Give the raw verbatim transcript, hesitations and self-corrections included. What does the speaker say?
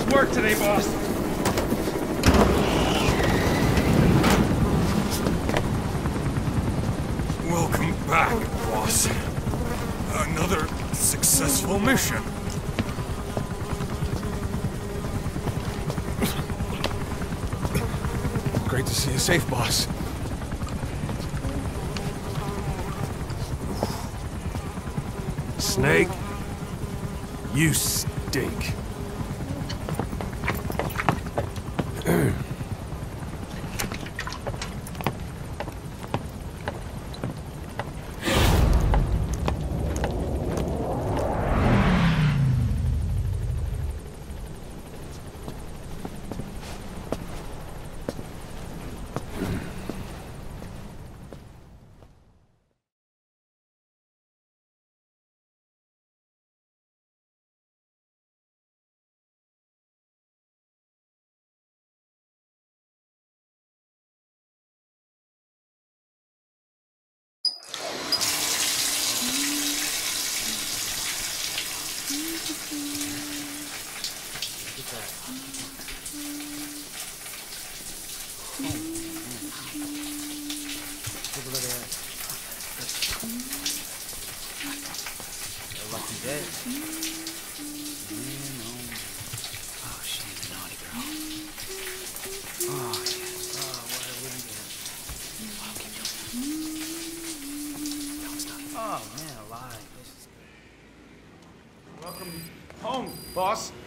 work today, boss. Welcome back, boss. Another successful mission. Great to see you safe, boss. Snake, you stink. Welcome home, boss.